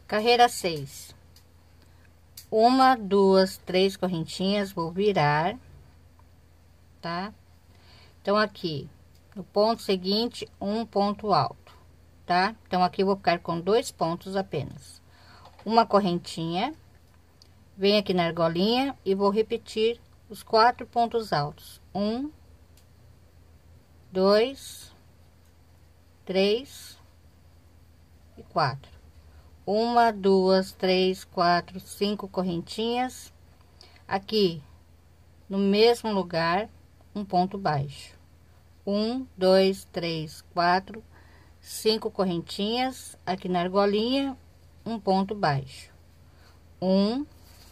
Carreira 6. Uma, duas, três correntinhas, vou virar, tá? Então, aqui, no ponto seguinte, um ponto alto, tá? Então, aqui eu vou ficar com 2 pontos apenas. Uma correntinha, venho aqui na argolinha e vou repetir os 4 pontos altos. 1, 2, 3 e 4. Uma, duas, três, quatro, 5 correntinhas. Aqui, no mesmo lugar, um ponto baixo. 1, 2, 3, 4, 5 correntinhas. Aqui na argolinha, um ponto baixo. 1,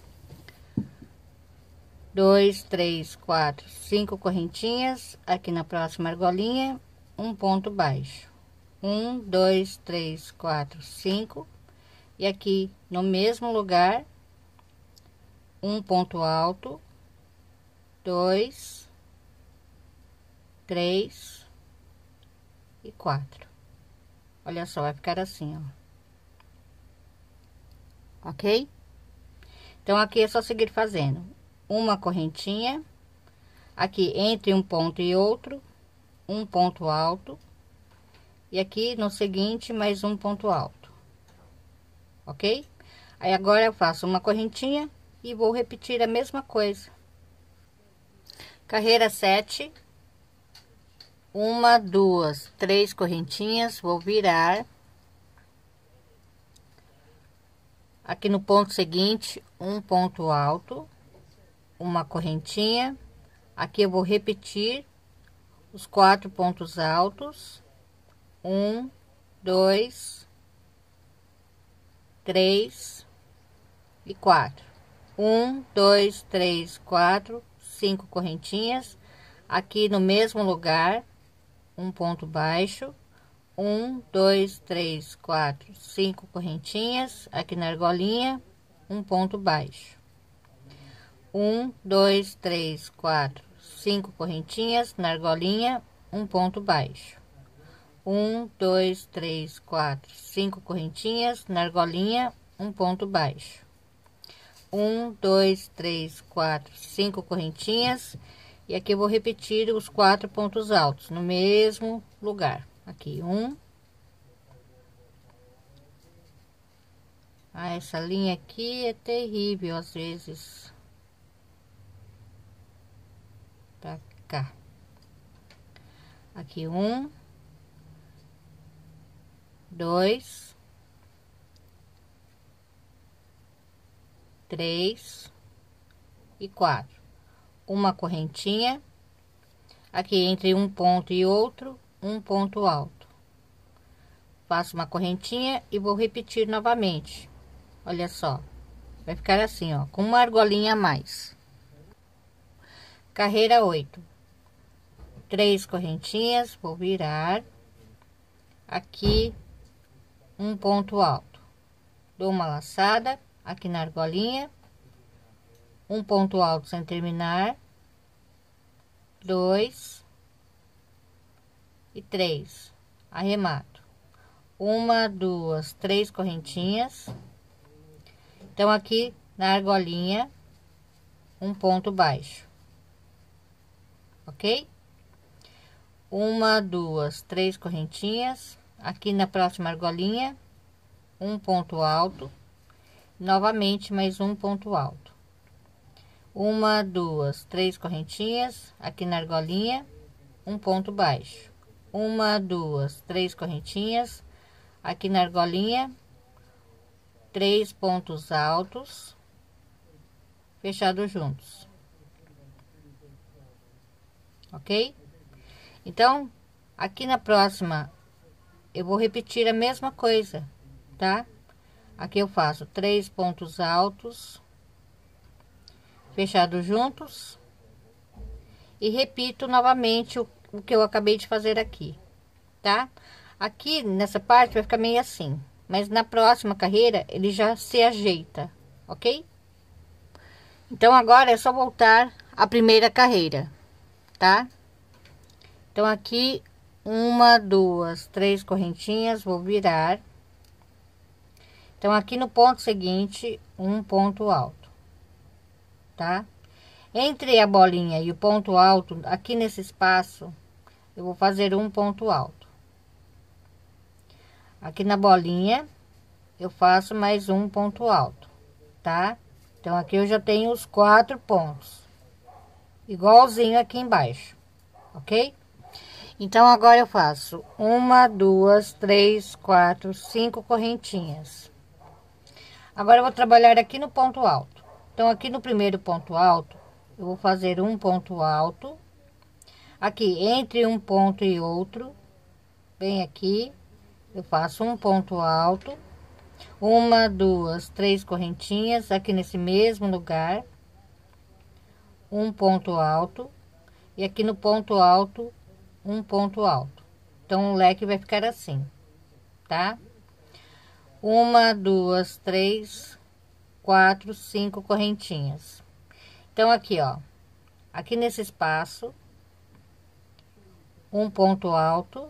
2, 3, 4, 5 correntinhas. Aqui na próxima argolinha, um ponto baixo. 1, 2, 3, 4, 5. E aqui no mesmo lugar, um ponto alto, 2, 3 e 4. Olha só, vai ficar assim, ó. Ok? Então, aqui é só seguir fazendo uma correntinha, aqui entre um ponto e outro, um ponto alto, e aqui no seguinte, mais um ponto alto. Ok? Aí agora eu faço uma correntinha e vou repetir a mesma coisa. Carreira 7. Uma, duas, três correntinhas, vou virar. Aqui no ponto seguinte, um ponto alto, uma correntinha. Aqui eu vou repetir os 4 pontos altos. 1, 2, 3 e 4. 1, 2, 3, 4, 5 correntinhas. Aqui no mesmo lugar, um ponto baixo. 1, 2, 3, 4, 5 correntinhas. Aqui na argolinha, um ponto baixo. 1, 2, 3, 4, 5 correntinhas. Na argolinha, um ponto baixo. 1, 2, 3, 4, 5 correntinhas. Na argolinha, um ponto baixo. 1, 2, 3, 4, 5 correntinhas. E aqui eu vou repetir os 4 pontos altos no mesmo lugar. Aqui, essa linha aqui é terrível às vezes. Pra cá. Aqui, 1, 2, 3 e 4. Uma correntinha. Aqui entre um ponto e outro, um ponto alto. Faço uma correntinha e vou repetir novamente. Olha só, vai ficar assim, ó, com uma argolinha a mais. Carreira 8. 3 correntinhas, vou virar. Aqui, um ponto alto. Dou uma laçada aqui na argolinha. Um ponto alto sem terminar. 2 e 3. Arremato. 1, 2, 3 correntinhas. Então, aqui na argolinha, um ponto baixo. Ok? 1, 2, 3 correntinhas. Aqui na próxima argolinha, um ponto alto. Novamente, mais um ponto alto. 1, 2, 3 correntinhas. Aqui na argolinha, um ponto baixo. 1, 2, 3 correntinhas. Aqui na argolinha, 3 pontos altos, fechados juntos. Ok? Então, aqui na próxima, eu vou repetir a mesma coisa, tá? Aqui eu faço 3 pontos altos, fechados juntos, e repito novamente o que eu acabei de fazer aqui, tá? Aqui nessa parte vai ficar meio assim, mas na próxima carreira ele já se ajeita, ok? Então agora é só voltar à primeira carreira, tá? Então aqui 1, 2, 3 correntinhas, vou virar. Então aqui no ponto seguinte, um ponto alto, tá? Entre a bolinha e o ponto alto, aqui nesse espaço, eu vou fazer um ponto alto. Aqui na bolinha, eu faço mais um ponto alto, tá? Então aqui eu já tenho os 4 pontos, igualzinho aqui embaixo, ok? Então agora eu faço 1, 2, 3, 4, 5 correntinhas. Agora eu vou trabalhar aqui no ponto alto. Então aqui no primeiro ponto alto, eu vou fazer um ponto alto. Aqui entre um ponto e outro, bem aqui, eu faço um ponto alto. 1, 2, 3 correntinhas aqui nesse mesmo lugar, um ponto alto, e aqui no ponto alto, um ponto alto. Então o leque vai ficar assim, tá? 1, 2, 3, 4, 5 correntinhas. Então aqui, ó, aqui nesse espaço, um ponto alto,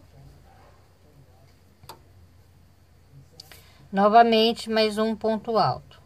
novamente mais um ponto alto.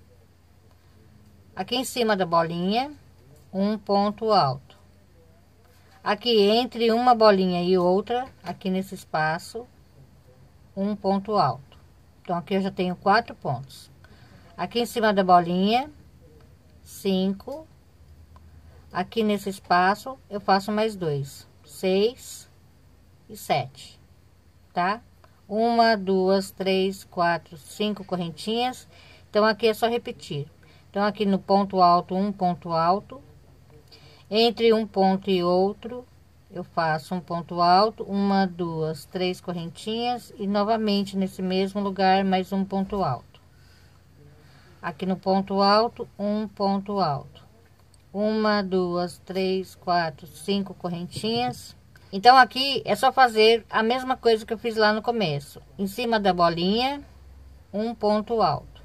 Aqui em cima da bolinha, um ponto alto. Aqui entre uma bolinha e outra, aqui nesse espaço, um ponto alto. Então aqui eu já tenho 4 pontos. Aqui em cima da bolinha, 5. Aqui nesse espaço eu faço mais 2, 6 e 7, tá? 1, 2, 3, 4, 5 correntinhas. Então aqui é só repetir. Então aqui no ponto alto, um ponto alto. Entre um ponto e outro, eu faço um ponto alto, 1, 2, 3 correntinhas, e novamente nesse mesmo lugar mais um ponto alto. Aqui no ponto alto, um ponto alto. 1, 2, 3, 4, 5 correntinhas. Então aqui é só fazer a mesma coisa que eu fiz lá no começo. Em cima da bolinha, um ponto alto.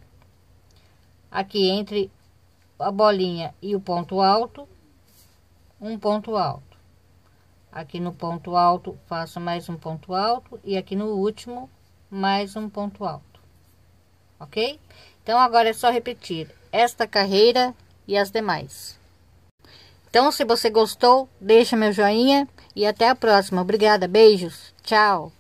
Aqui entre a bolinha e o ponto alto, um ponto alto. Aqui no ponto alto faço mais um ponto alto, e aqui no último mais um ponto alto, ok? Então agora é só repetir esta carreira e as demais. Então se você gostou, deixa meu joinha e até a próxima. Obrigada, beijos, tchau.